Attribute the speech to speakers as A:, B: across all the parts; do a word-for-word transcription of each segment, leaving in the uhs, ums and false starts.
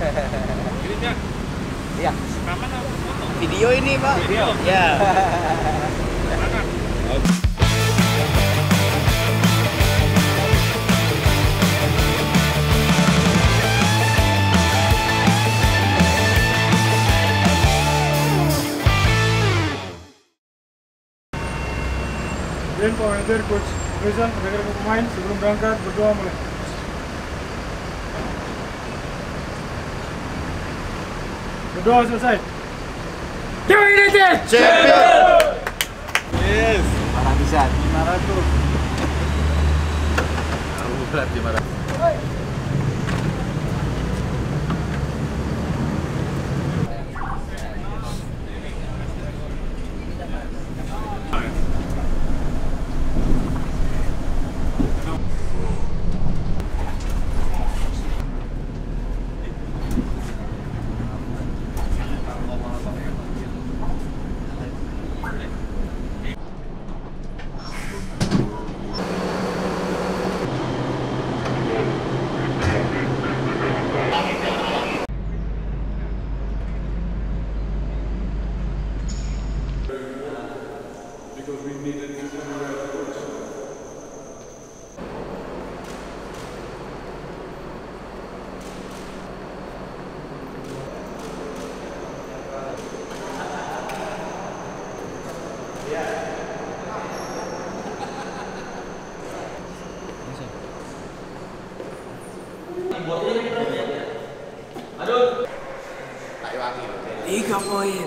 A: Ini
B: Iya.
A: rekaman apa foto?
B: Video ini, Pak.
A: Video?
B: Ya.
A: Mana?
C: Dan Pak Manager, Coach Rizal, rekan-rekan pemain sebelum berangkat berdoa mulai. Berdoa selesai. Dewa United!
B: Champion!
A: Yes.
B: Marah bisa.
A: Marah tuh. Aku berat di marah.
C: Because we needed to do that first.
B: Tiga poin.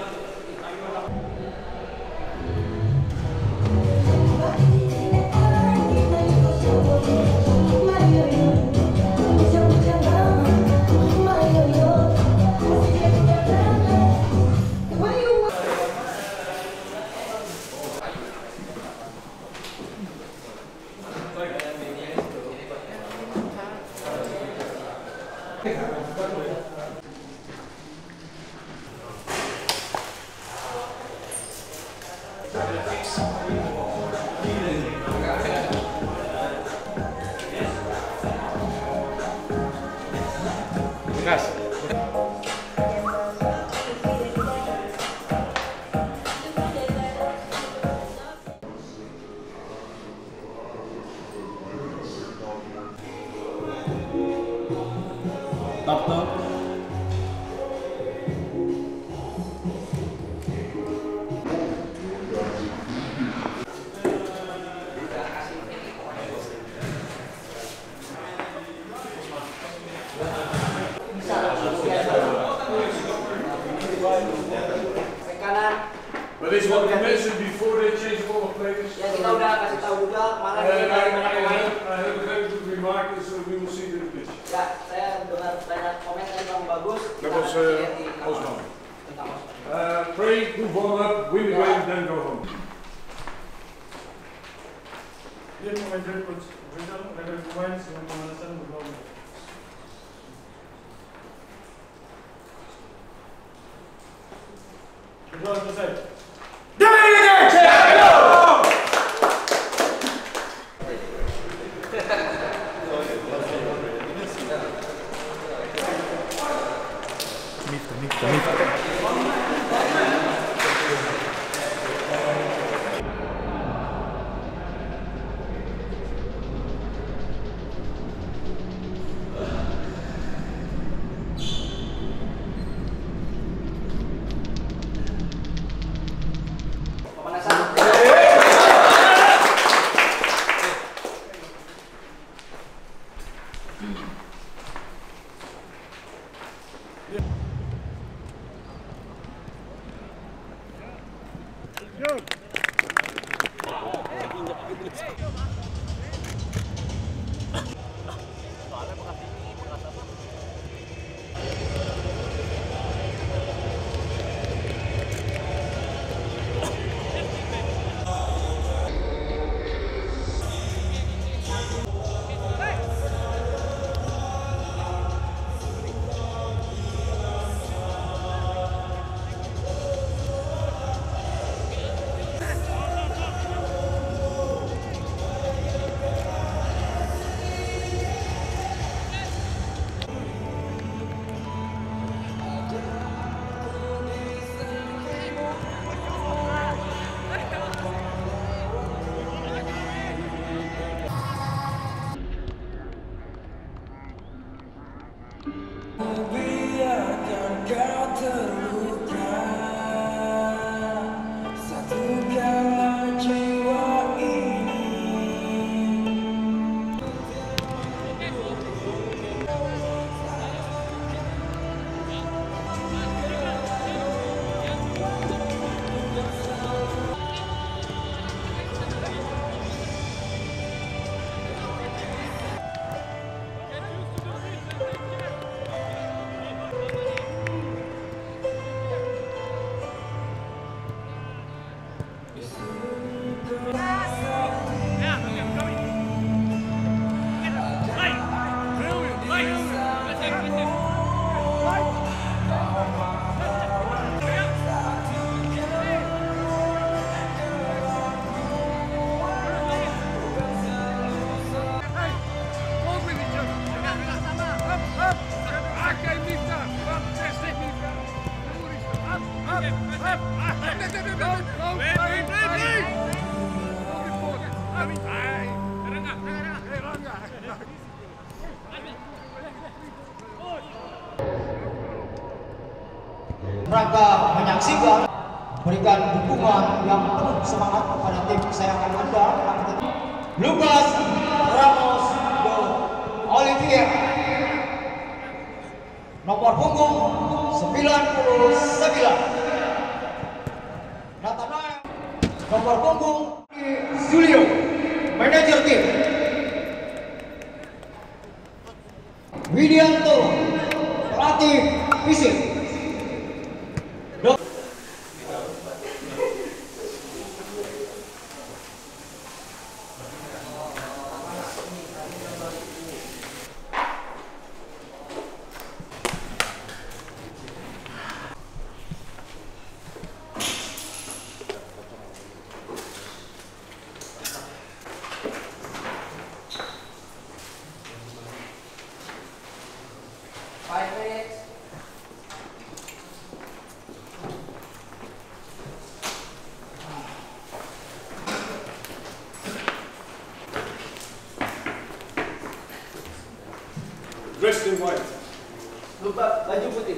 A: Gas.
C: Top top. But this is what we mentioned before they changed all the players.
B: Ya kita udah kasih tahu juga mana
C: And
B: yang
C: I,
B: banyak
C: I,
B: pemain.
C: I have a very good remark, so we will see the pitch.
B: Ya, saya dengar banyak komen yang bagus.
C: That was uh, Osman. Uh, pray, move on up, win the game, then go home. Dia pemain Coach Rizal, rekan pemain sebelum pemanasan berdoa. Berdoa selesai. Dewa United!
D: Biarkan kau terluka, satukanlah jiwa ini.
E: Rangka menyaksikan, berikan dukungan yang penuh semangat kepada tim kesayangan Anda, Lucas Ramos de Oliveira, nomor punggung sembilan puluh sembilan. Nathanael, nomor punggung Julio, manajer tim. Widianto, pelatih fisik.
B: Five minutes.
C: Dressed in white.
B: Lupa baju putih.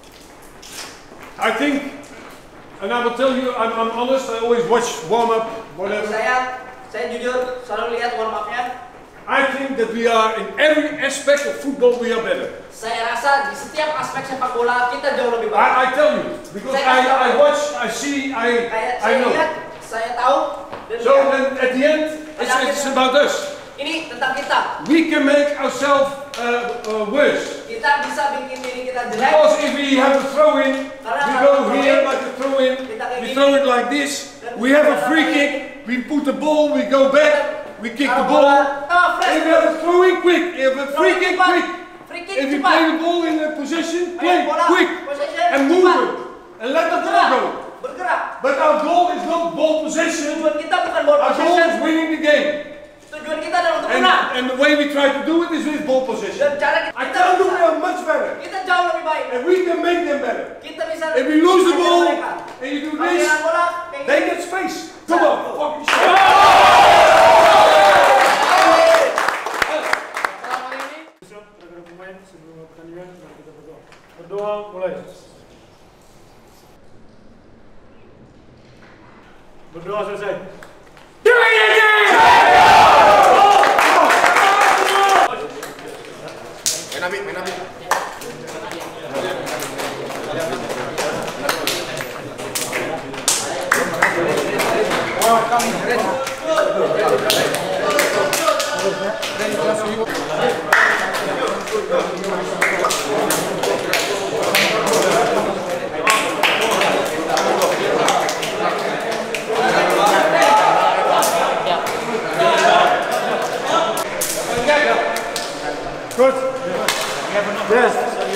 C: I think, and I will tell you, I'm, I'm honest, I always watch warm-up, whatever.
B: Saya, saya jujur selalu lihat warm up-nya.
C: I think that we are, in every aspect of football, we are better.
B: Saya rasa di setiap aspek sepak bola kita jauh lebih baik.
C: I, I tell you, because I, I watch, I see, I,
B: Kayak
C: I
B: saya
C: know.
B: lihat, saya tahu. Dan
C: So
B: lihat.
C: then at the end, it's, it's about us.
B: Ini tentang kita.
C: We can make ourselves uh, uh, worse.
B: Kita bisa bikin diri kita jelek.
C: Because if we have a throw-in, we go here like a throw-in, we throw it like this, we have a free kick, we put the ball, we go back, we kick the ball.
B: Oh, fresh.
C: If we have a throw-in quick, if a free kick quick,
B: Free kick
C: if you
B: cepat.
C: play the ball in a position, play
B: Ayo, bola,
C: quick
B: possession,
C: and move
B: cepat.
C: it and let the ball
B: Bergerak.
C: go.
B: Bergerak.
C: But our goal is not ball possession,
B: Tujuan kita bukan ball
C: our goal is
B: possession.
C: winning the game.
B: Tujuan kita adalah untuk
C: And,
B: menang.
C: and the way we try to do it is with ball possession.
B: Dan cara kita,
C: I
B: kita
C: tell you we
B: bisa,
C: are much better.
B: kita jauh lebih baik.
C: And we can make them better.
B: Kita bisa.
C: If we lose the
B: ajar
C: ball
B: mereka.
C: and you do
B: Kalau
C: this,
B: kehilangan bola, kayak
C: they
B: gini.
C: get space. Come on, fucking shit.
B: Selama ini.
C: Rekan pemain sebelum pertandingan mari kita berdoa. Berdoa mulai. Berdoa selesai.
A: Main Abi, main Abi.
C: Good. Yes.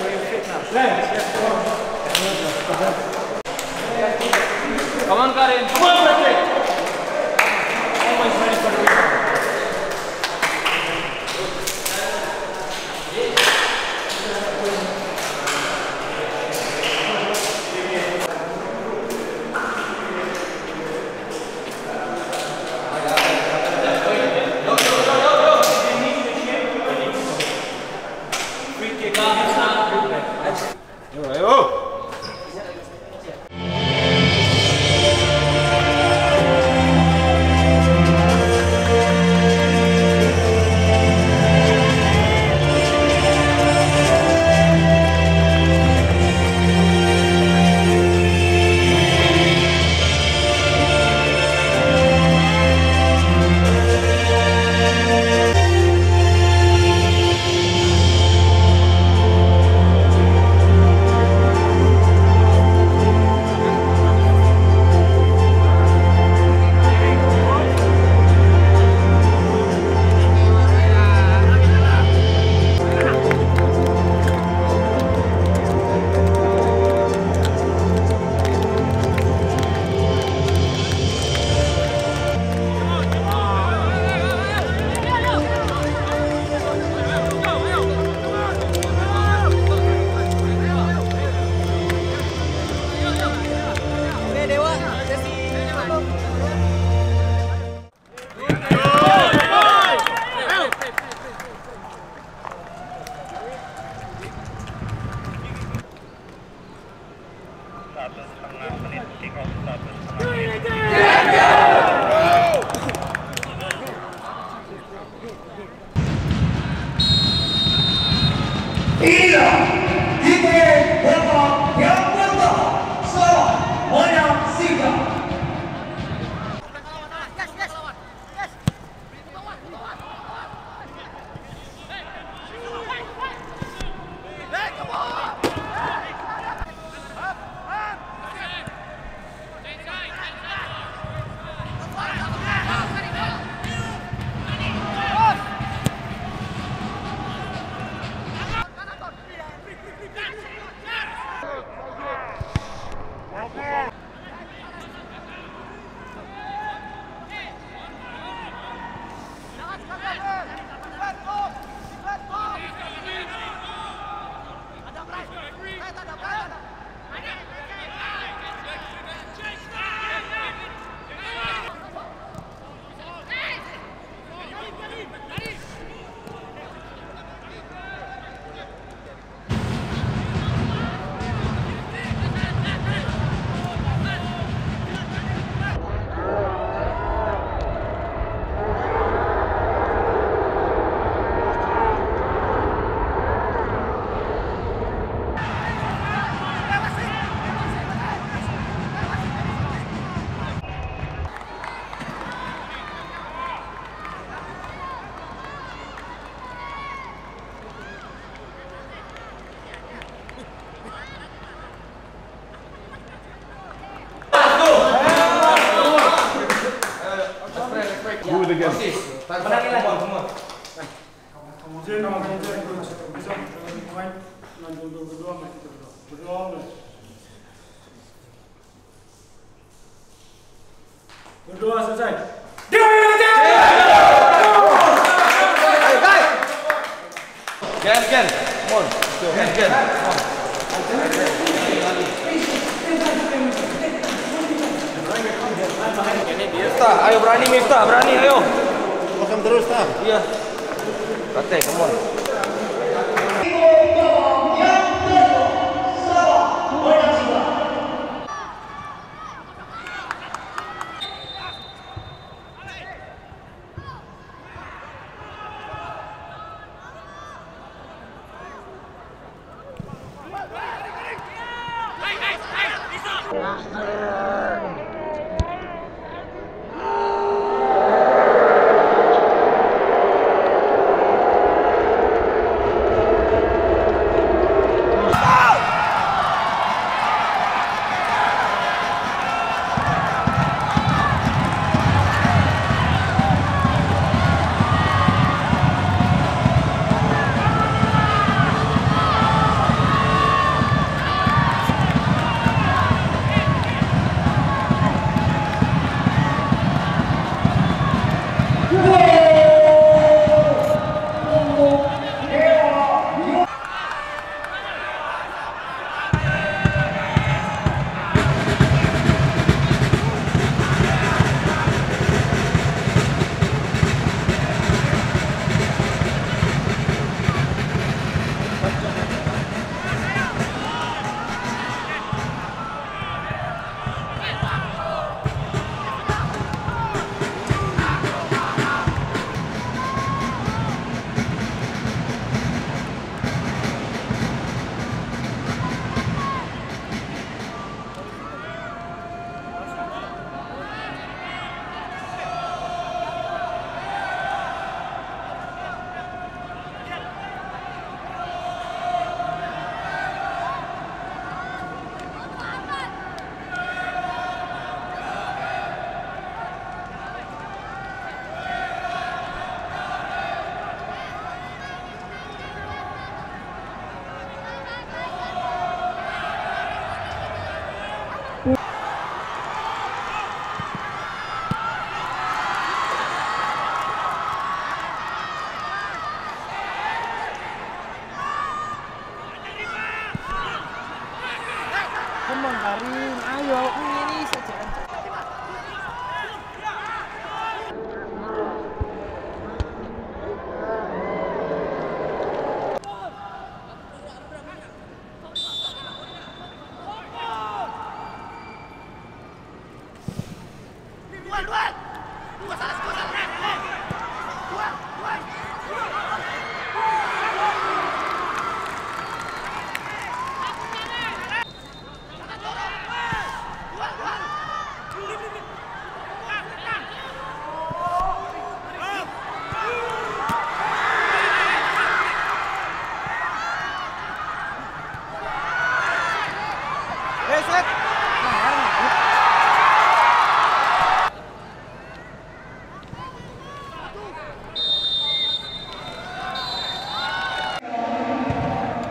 B: Come on, Karin.
C: Come on, Patrick.
B: Always ready for the win. Free kick.
A: Ayo.
E: Inilah tipe babak yang pertama. Selamat menyaksikan.
A: Do it again.
B: Menangin lagi semua.
C: Berdoa selesai.
A: Again, again. Come on. Again, again. Come on.
B: Miftah, ayo berani Miftah, berani ayo.
A: Makan terus, Tam.
B: Iya. Kate, come on.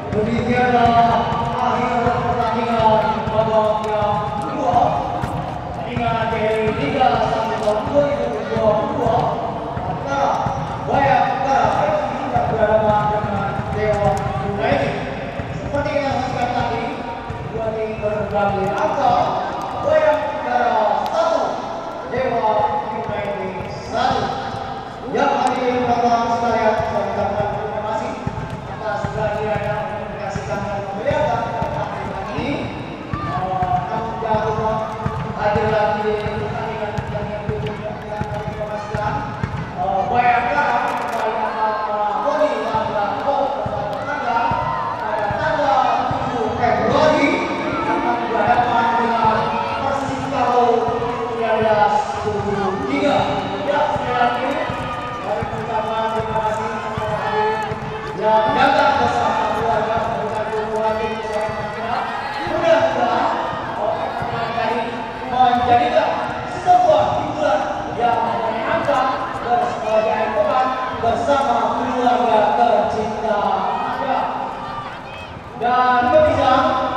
E: Demikianlah akhir pertandingan babak yang kedua pertandingan dari Liga satu tahun dua ribu dua puluh dua antara Wayang Utara F C yang berhadapan dengan Dewa United. Seperti yang saya tadi, dua tim berbagi angka. Wayang Utara satu, Dewa United satu. Yang hadir penonton sekalian, saya ucapkan terima kasih atas kehadiran yang menyaksikan dan memeriahkan pertandingan ini. Namun jangan lupa hadir lagi di pertandingan yang berikutnya yang kami informasikan. Wayang Utara kembali akan melakoni laga gol tetangga pada tanggal tujuh Februari akan berhadapan dengan Persikabo seribu sembilan ratus tujuh puluh tiga. Ya, sekali lagi kami mengucapkan terima kasih kepada hadirin yang datang bersama keluarga memberikan dukungan tim kesayangan kita. Mudah-mudahan pertandingan kali menjadikan sebuah hiburan yang menyenangkan berkegiatan bersama keluarga tercinta Anda. Dan pemirsa,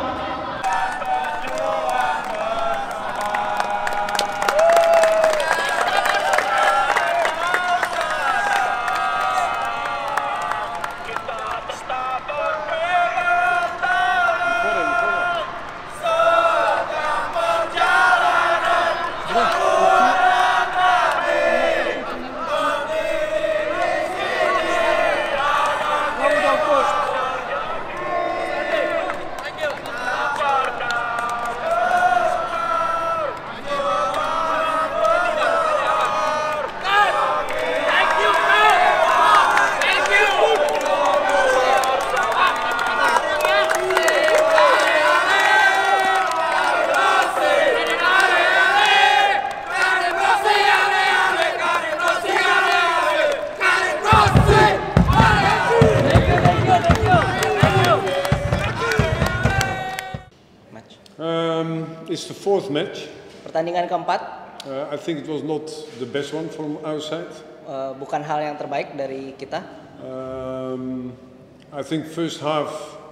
C: Um, it's the fourth match.
B: Pertandingan keempat,
C: Uh, I think it was not the best one from our side.
B: uh, bukan hal yang terbaik dari kita.
C: Um, I think first half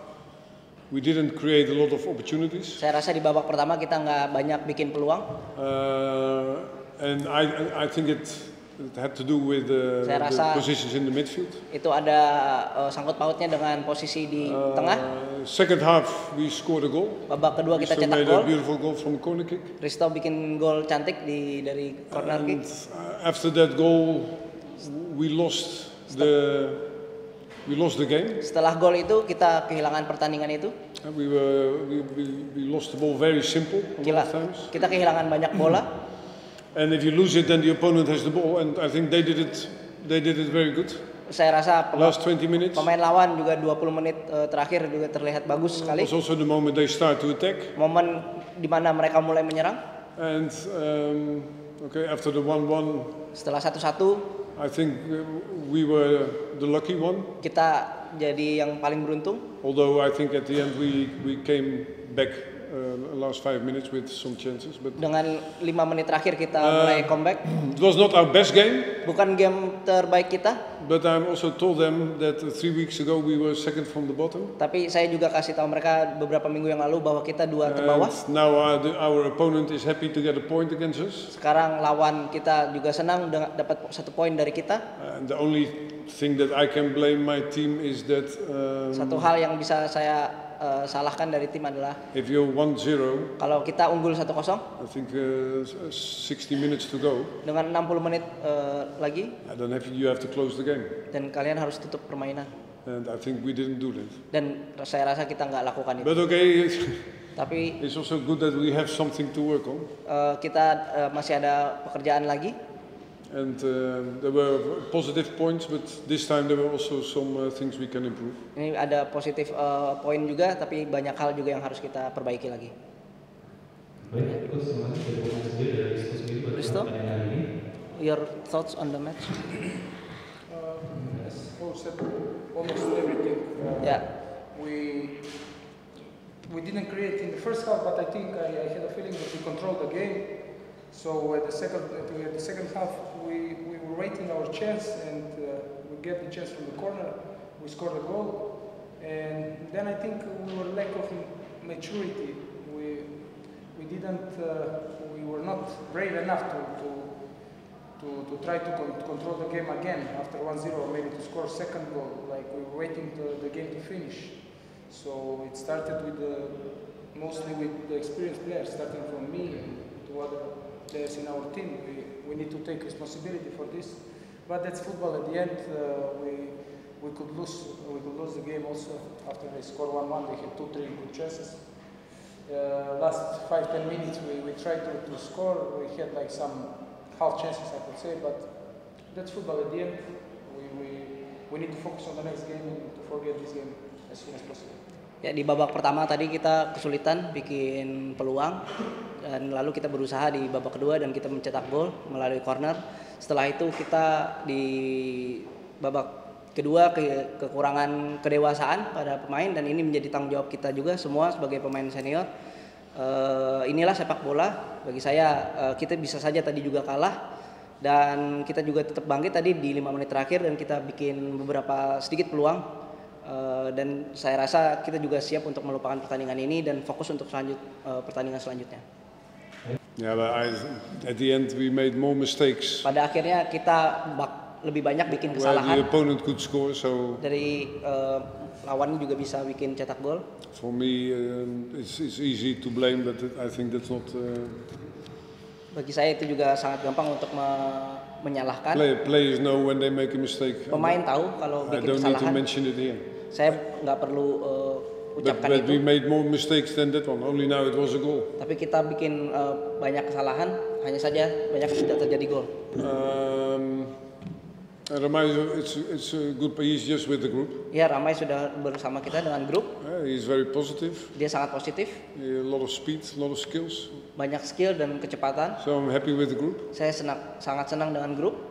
C: we didn't create a lot of opportunities,
B: Saya rasa di babak pertama kita nggak banyak bikin peluang.
C: uh, and I, I think it, it had to do with uh,
B: Saya
C: the
B: rasa-
C: positions in the midfield.
B: Itu ada uh, sangkut pautnya dengan posisi di tengah.
C: Uh, second half we scored a goal.
B: Babak kedua kita
C: Risto
B: cetak
C: made
B: gol.
C: a beautiful goal from a corner kick.
B: Risto bikin gol cantik di dari corner kick.
C: And uh, after that goal, we lost the we lost the game.
B: Setelah gol itu kita kehilangan pertandingan itu.
C: And we were we, we, we lost the ball very simple a lot
B: Gila.
C: of times.
B: Kita kehilangan banyak bola.
C: And if you lose it, then the opponent has the ball. And I think they did it. They did it very good.
B: Saya rasa pema-
C: Last twenty minutes.
B: pemain lawan juga dua puluh menit uh, terakhir juga terlihat bagus
C: It
B: sekali.
C: was also the moment they start to attack.
B: Momen di mana mereka mulai menyerang.
C: And um, okay, after the one-one,
B: Setelah satu-satu
C: I think uh, we were the lucky one.
B: kita jadi yang paling beruntung.
C: Although I think at the end we we came back uh, last five minutes with some chances, but
B: Dengan lima menit terakhir kita
C: Uh,
B: mulai comeback.
C: it was not our best game.
B: Bukan game terbaik kita,
C: But I also told them that uh, three weeks ago we were second from the bottom.
B: tapi saya juga kasih tahu mereka beberapa minggu yang lalu bahwa kita dua
C: And
B: terbawah.
C: now our, the, our opponent is happy to get a point against us.
B: Sekarang lawan kita juga senang dengan dapat satu poin dari kita.
C: And the only thing that I can blame my team is that um,
B: Satu hal yang bisa saya uh, salahkan dari tim adalah
C: if you're one zero,
B: kalau kita unggul satu kosong
C: I think uh, sixty minutes to go,
B: dengan enam puluh menit uh, lagi
C: and then have, you have to close the game.
B: dan kalian harus tutup permainan.
C: And I think we didn't do that.
B: Dan saya rasa kita nggak lakukan itu.
C: But okay,
B: Tapi
C: it's also good that we have something to work on.
B: uh, kita uh, masih ada pekerjaan lagi.
C: And uh, there were positive points, but this time there were also some uh, things we can improve.
B: Ini ada positif uh, poin juga, tapi banyak hal juga yang harus kita perbaiki lagi.
F: Baik, terus teman dari sendiri dari Risto sendiri pada
B: Risto?
F: pertandingan hari ini.
B: Your thoughts on the match?
G: Uh, as Paul said, almost everything. Uh,
B: Ya,
G: We we didn't create in the first half, but I think I, I had a feeling that we controlled the game. So at the second at the second half, we, we were waiting our chance, and uh, we get the chance from the corner. We scored a goal, And then I think we were lack of maturity. We we didn't uh, we were not brave enough to to to, to try to con control the game again after one zero, maybe to score second goal. Like we were waiting to the game to finish. So it started with the mostly with the experienced players, starting from me and to other players in our team. We we need to take responsibility for this. But that's football. At the end, uh, we we could lose we could lose the game also after they score one one. They had two three good chances. Uh, last five ten minutes we, we tried to, to score. We had like some half chances, I could say, but that's football. At the end, we we we need to focus on the next game and to forget this game as soon as possible.
B: Ya, di babak pertama tadi kita kesulitan bikin peluang dan lalu kita berusaha di babak kedua dan kita mencetak gol melalui corner. Setelah itu kita di babak kedua ke kekurangan kedewasaan pada pemain dan ini menjadi tanggung jawab kita juga semua sebagai pemain senior. Uh, inilah sepak bola. Bagi saya uh, kita bisa saja tadi juga kalah dan kita juga tetap bangkit tadi di lima menit terakhir dan kita bikin beberapa sedikit peluang. Uh, dan saya rasa kita juga siap untuk melupakan pertandingan ini dan fokus untuk selanjut uh, pertandingan selanjutnya.
C: Yeah, but I, at the end we made more mistakes.
B: Pada akhirnya kita bak, lebih banyak bikin
C: Where
B: kesalahan.
C: the opponent could score, so
B: Dari uh, lawan juga bisa bikin cetak gol.
C: for me uh, it's, it's easy to blame, but I think that's not. Uh,
B: Bagi saya itu juga sangat gampang untuk me menyalahkan.
C: play, players know when they make a mistake.
B: Pemain tahu kalau
C: I
B: bikin
C: don't need to
B: kesalahan.
C: mention it here.
B: Saya nggak perlu uh,
C: But,
B: ucapkan
C: but we
B: itu.
C: made more mistakes than that one. Only now it was a goal.
B: Tapi kita bikin uh, banyak kesalahan, hanya saja banyak tidak terjadi gol.
C: Um, Ramai, it's it's a good. He's just with the group.
B: Ya, Ramai sudah bersama kita dengan grup.
C: Uh, he's very positive.
B: Dia sangat positif,
C: A lot of speed, a lot of skills.
B: banyak skill dan kecepatan.
C: So I'm happy with the group.
B: Saya senang, sangat senang dengan grup.